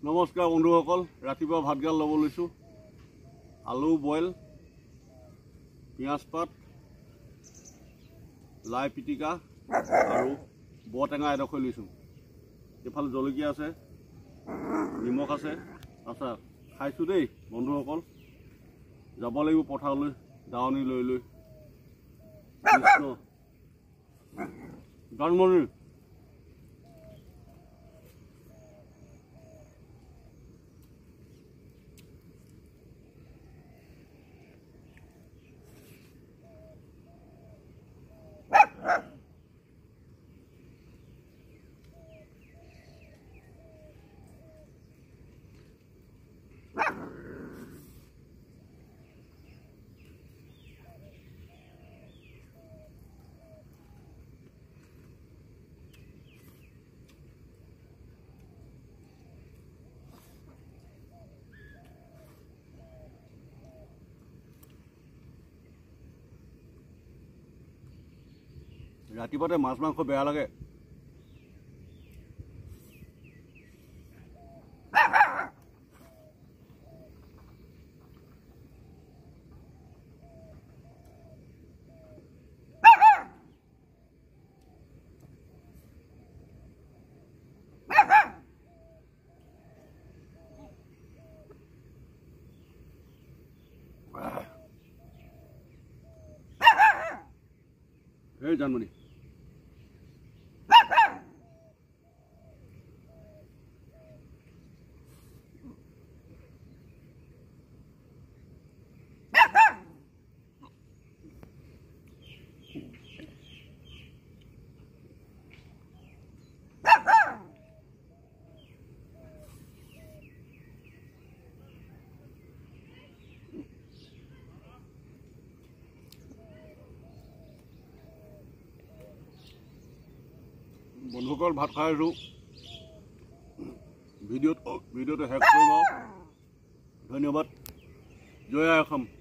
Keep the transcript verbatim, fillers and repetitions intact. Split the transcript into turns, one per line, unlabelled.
নমস্কাৰ বন্ধুসকল, ৰাতিপুৱা ভাতগাল ল'ব লৈছোঁ। আলু বইল, পিঁয়াজ পাত, লাই পিটিকা আৰু বৰটেঙা এডোখৰ লৈছোঁ। এইফালে জলকীয়া আছে, নিমখ আছে। আচ্ছা, খাইছোঁ দেই বন্ধুসকল। যাব লাগিব পথাৰলৈ দাৱনি লৈ লৈ। কৃষ্ণ গানমণি ৰাতিপুৱাতে মাছ মাংস বেয়া লাগে। এই জানমণি বন্ধুসকল, ভাত খাই আছোঁ। ভিডিঅ'ত ভিডিঅ'টো শেষ কৰিম আৰু ধন্যবাদ। জয় আই অসম।